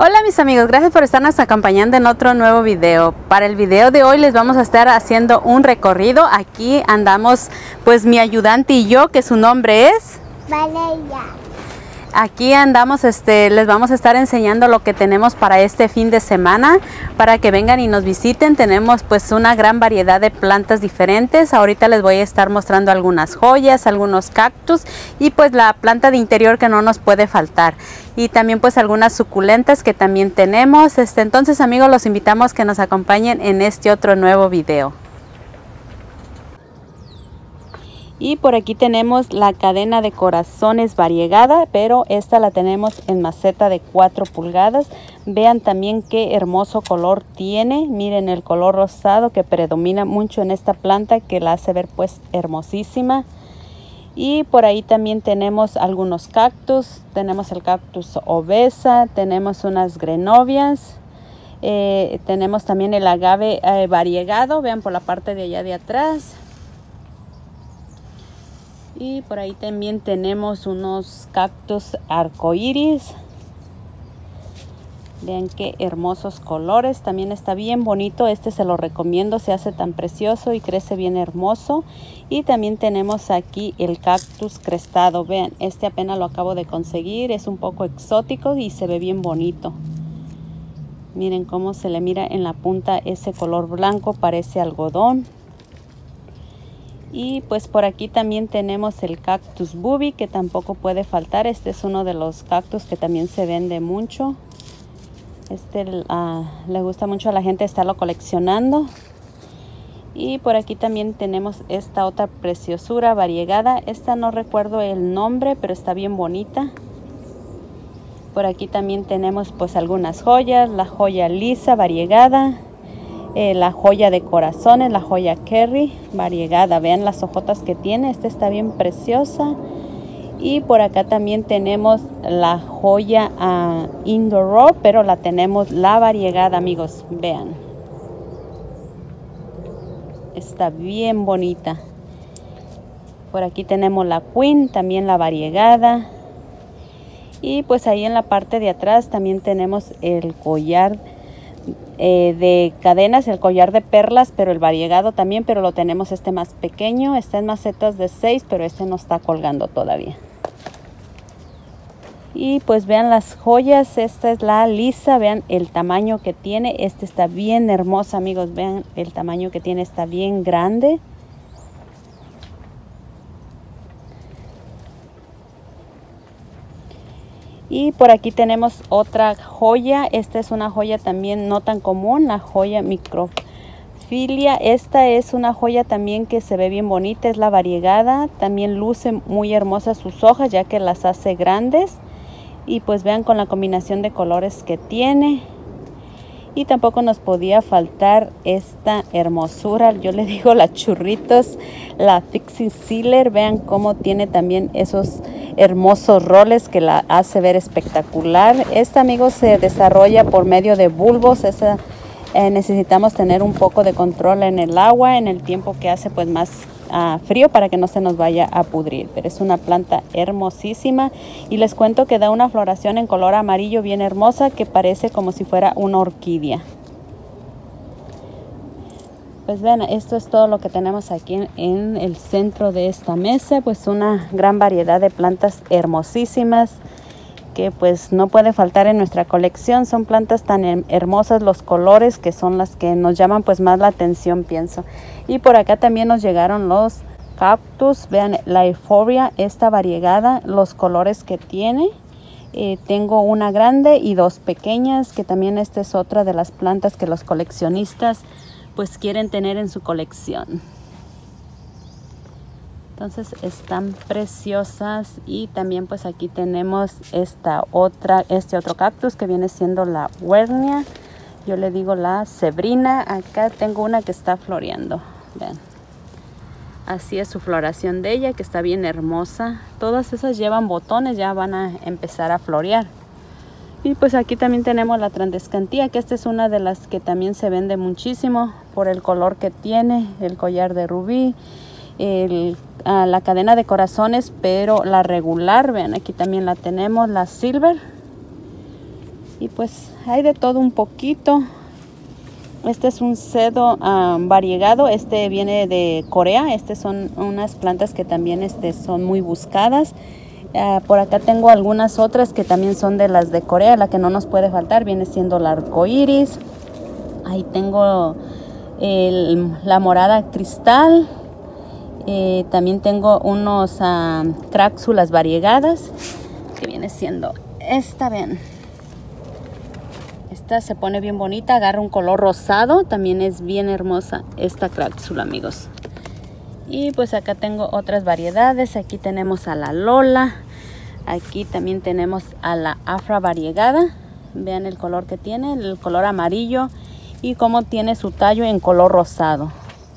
Hola mis amigos, gracias por estarnos acompañando en otro nuevo video. Para el video de hoy les vamos a estar haciendo un recorrido. Aquí andamos pues mi ayudante y yo, que su nombre es Valeria. Aquí andamos, les vamos a estar enseñando lo que tenemos para este fin de semana, para que vengan y nos visiten. Tenemos pues una gran variedad de plantas diferentes. Ahorita les voy a estar mostrando algunas joyas, algunos cactus y pues la planta de interior que no nos puede faltar. Y también pues algunas suculentas que también tenemos. Entonces amigos, los invitamos que nos acompañen en este otro nuevo video. Y por aquí tenemos la cadena de corazones variegada, pero esta la tenemos en maceta de 4 pulgadas. Vean también qué hermoso color tiene. Miren el color rosado que predomina mucho en esta planta, que la hace ver pues hermosísima. Y por ahí también tenemos algunos cactus. Tenemos el cactus obesa, tenemos unas grenovias. Tenemos también el agave variegado. Vean por la parte de allá de atrás. Y por ahí también tenemos unos cactus arcoíris. Vean qué hermosos colores. También está bien bonito. Este se lo recomiendo. Se hace tan precioso y crece bien hermoso. Y también tenemos aquí el cactus crestado. Vean, este apenas lo acabo de conseguir. Es un poco exótico y se ve bien bonito. Miren cómo se le mira en la punta ese color blanco. Parece algodón. Y pues por aquí también tenemos el cactus bubi, que tampoco puede faltar. Este es uno de los cactus que también se vende mucho. Le gusta mucho a la gente estarlo coleccionando. Y por aquí también tenemos esta otra preciosura variegada. Esta no recuerdo el nombre, pero está bien bonita. Por aquí también tenemos pues algunas joyas. La joya lisa variegada. La joya de corazones, la joya Kerry variegada. Vean las hojotas que tiene. Esta está bien preciosa. Y por acá también tenemos la joya Indoor, pero la tenemos la variegada, amigos. Vean. Está bien bonita. Por aquí tenemos la Queen, también la variegada. Y pues ahí en la parte de atrás también tenemos el collar de cadenas, el collar de perlas, pero el variegado también, pero lo tenemos más pequeño. Está en macetas de 6, pero este no está colgando todavía. Y pues vean las joyas. Esta es la lisa. Vean el tamaño que tiene. Este está bien hermosa, amigos. Vean el tamaño que tiene. Está bien grande. Y por aquí tenemos otra joya. Esta es una joya también no tan común, la joya microfilia. Esta es una joya también que se ve bien bonita, es la variegada. También luce muy hermosa sus hojas, ya que las hace grandes. Y pues vean con la combinación de colores que tiene. Y tampoco nos podía faltar esta hermosura, yo le digo la churritos, la Fixing Sealer. Vean cómo tiene también esos hermosos roles que la hace ver espectacular. Esta, amigos, se desarrolla por medio de bulbos. Necesitamos tener un poco de control en el agua, en el tiempo que hace pues más frío, para que no se nos vaya a pudrir. Pero es una planta hermosísima y les cuento que da una floración en color amarillo bien hermosa, que parece como si fuera una orquídea. Pues vean, esto es todo lo que tenemos aquí en el centro de esta mesa. Pues una gran variedad de plantas hermosísimas que pues no puede faltar en nuestra colección. Son plantas tan hermosas, los colores que son las que nos llaman pues más la atención, pienso. Y por acá también nos llegaron los cactus. Vean la Euphorbia, esta variegada, los colores que tiene. Tengo una grande y 2 pequeñas, que también esta es otra de las plantas que los coleccionistas pues quieren tener en su colección. Entonces están preciosas. Y también pues aquí tenemos este otro cactus que viene siendo la Wernia. Yo le digo la Sebrina. Acá tengo una que está floreando. Vean. Así es su floración de ella, que está bien hermosa. Todas esas llevan botones, ya van a empezar a florear. Y pues aquí también tenemos la Transdescantía, que esta es una de las que también se vende muchísimo por el color que tiene, el collar de rubí. La cadena de corazones, pero la regular. Vean, aquí también la tenemos, la Silver. Y pues hay de todo un poquito. Este es un cedo variegado. Este viene de Corea. Estas son unas plantas que también son muy buscadas. Por acá tengo algunas otras que también son de las de Corea. La que no nos puede faltar viene siendo el arco iris. Ahí tengo la morada cristal. También tengo unos cráxulas variegadas, que viene siendo esta, vean. Esta se pone bien bonita, agarra un color rosado. También es bien hermosa esta cráxula, amigos. Y pues acá tengo otras variedades. Aquí tenemos a la Lola. Aquí también tenemos a la Afra variegada. Vean el color que tiene, el color amarillo. Y cómo tiene su tallo en color rosado.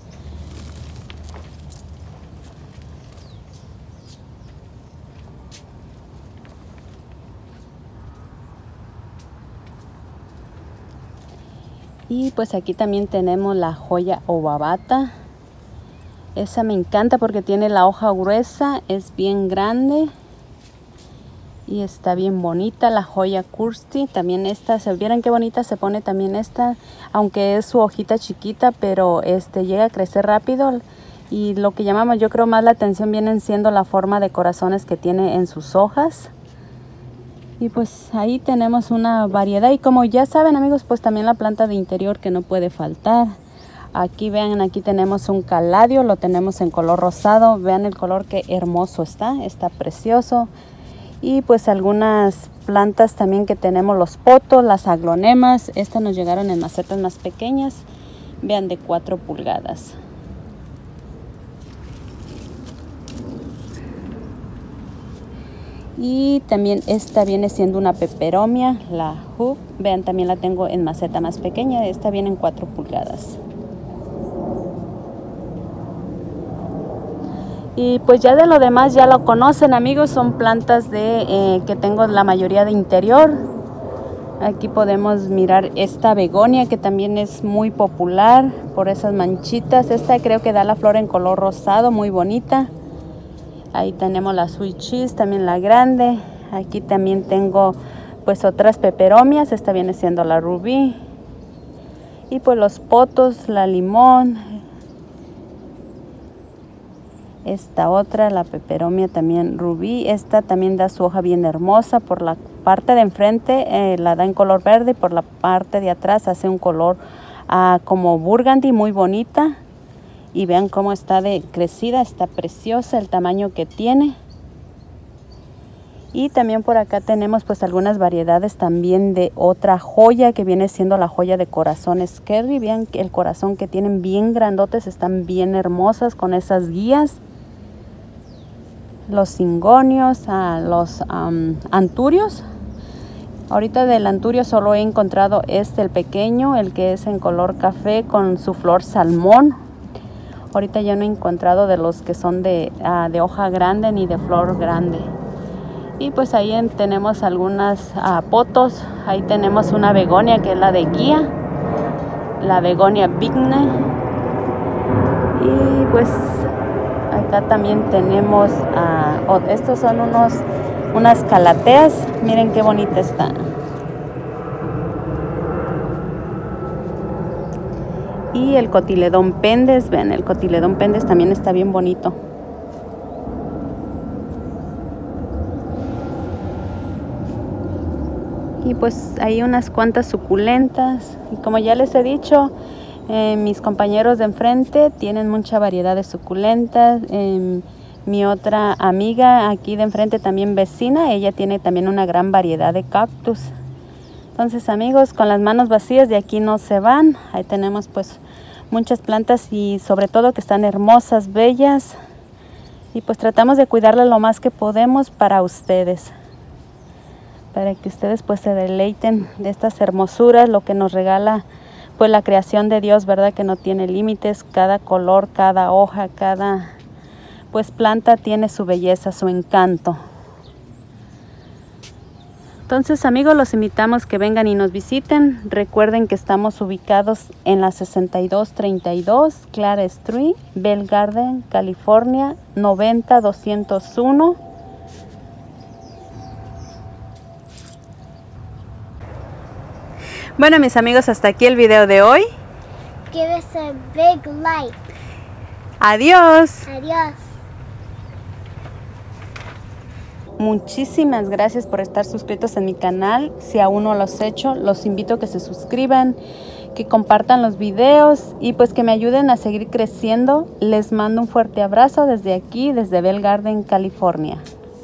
Y pues aquí también tenemos la joya ovabata. Esa me encanta porque tiene la hoja gruesa, es bien grande y está bien bonita. La joya cursti, también esta, se vieran qué bonita se pone también esta, aunque es su hojita chiquita, pero llega a crecer rápido. Y lo que llamamos, yo creo, más la atención vienen siendo la forma de corazones que tiene en sus hojas. Y pues ahí tenemos una variedad. Y como ya saben, amigos, pues también la planta de interior que no puede faltar. Aquí vean, aquí tenemos un caladio, lo tenemos en color rosado. Vean el color, qué hermoso está precioso. Y pues algunas plantas también que tenemos, los potos, las aglonemas. Estas nos llegaron en macetas más pequeñas. Vean, de 4 pulgadas. Y también esta viene siendo una peperomia, la Hoop. Vean, también la tengo en maceta más pequeña. Esta viene en 4 pulgadas. Y pues ya de lo demás ya lo conocen, amigos. Son plantas que tengo la mayoría de interior. Aquí podemos mirar esta begonia, que también es muy popular por esas manchitas. Esta creo que da la flor en color rosado, muy bonita. Ahí tenemos la sweet cheese, también la grande. Aquí también tengo pues otras peperomias. Esta viene siendo la rubí. Y pues los potos, la limón. Esta otra, la peperomia también rubí. Esta también da su hoja bien hermosa. Por la parte de enfrente la da en color verde. Por la parte de atrás hace un color como burgundy, muy bonita. Y vean cómo está crecida, está preciosa el tamaño que tiene. Y también por acá tenemos pues algunas variedades también de otra joya que viene siendo la joya de corazones Kerry. Vean el corazón que tienen bien grandotes, están bien hermosas con esas guías. Los cingonios, los anturios. Ahorita del anturio solo he encontrado el pequeño, el que es en color café con su flor salmón. Ahorita ya no he encontrado de los que son de hoja grande ni de flor grande. Y pues ahí tenemos algunas potos. Ahí tenemos una begonia que es la de guía, la begonia bigne. Y pues acá también tenemos, estos son unas calateas. Miren qué bonita está. Y el cotiledón pendes, ven, el cotiledón pendes también está bien bonito. Y pues hay unas cuantas suculentas. Y como ya les he dicho, mis compañeros de enfrente tienen mucha variedad de suculentas. Mi otra amiga aquí de enfrente, también vecina, ella tiene también una gran variedad de cactus. Entonces, amigos, con las manos vacías de aquí no se van. Ahí tenemos pues muchas plantas y sobre todo que están hermosas, bellas. Y pues tratamos de cuidarlas lo más que podemos para ustedes. Para que ustedes pues se deleiten de estas hermosuras, lo que nos regala pues la creación de Dios, ¿verdad? Que no tiene límites. Cada color, cada hoja, cada pues planta tiene su belleza, su encanto. Entonces, amigos, los invitamos que vengan y nos visiten. Recuerden que estamos ubicados en la 6232 Clara Street, Bell Garden, California, 90201. Bueno, mis amigos, hasta aquí el video de hoy. Give us a big like. Adiós. Adiós. Muchísimas gracias por estar suscritos en mi canal. Si aún no lo has hecho, los invito a que se suscriban, que compartan los videos y pues que me ayuden a seguir creciendo. Les mando un fuerte abrazo desde aquí, desde Bell Garden, California.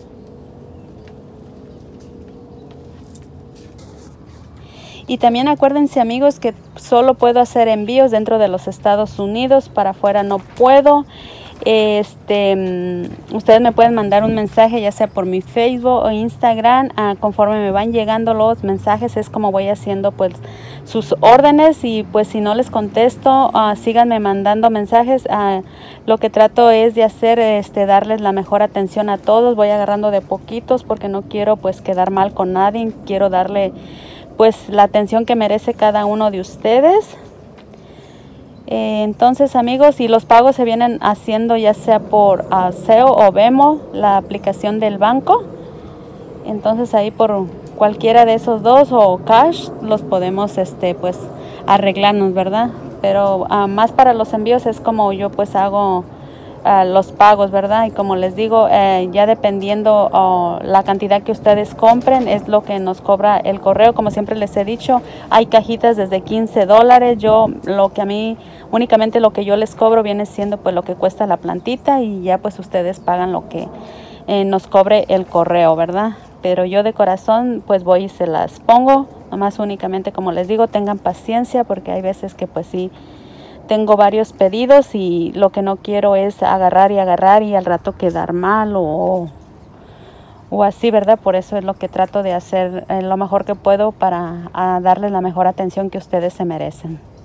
Y también acuérdense, amigos, que solo puedo hacer envíos dentro de los Estados Unidos, para afuera no puedo. Ustedes me pueden mandar un mensaje, ya sea por mi Facebook o Instagram. Conforme me van llegando los mensajes es como voy haciendo pues sus órdenes, y pues si no les contesto, síganme mandando mensajes. Lo que trato es de hacer, darles la mejor atención a todos. Voy agarrando de poquitos porque no quiero pues quedar mal con nadie. Quiero darle pues la atención que merece cada uno de ustedes. Entonces, amigos, y los pagos se vienen haciendo ya sea por SEO o Venmo, la aplicación del banco. Entonces ahí por cualquiera de esos dos o cash los podemos pues arreglarnos, ¿verdad? Pero más para los envíos es como yo pues hago los pagos, ¿verdad? Y como les digo, ya dependiendo la cantidad que ustedes compren es lo que nos cobra el correo. Como siempre les he dicho, hay cajitas desde $15. Yo únicamente lo que yo les cobro viene siendo pues lo que cuesta la plantita, y ya pues ustedes pagan lo que nos cobre el correo, ¿verdad? Pero yo de corazón pues voy y se las pongo. Nomás únicamente, como les digo, tengan paciencia, porque hay veces que pues sí tengo varios pedidos y lo que no quiero es agarrar y al rato quedar mal o así, ¿verdad? Por eso es lo que trato de hacer lo mejor que puedo para darles la mejor atención que ustedes se merecen.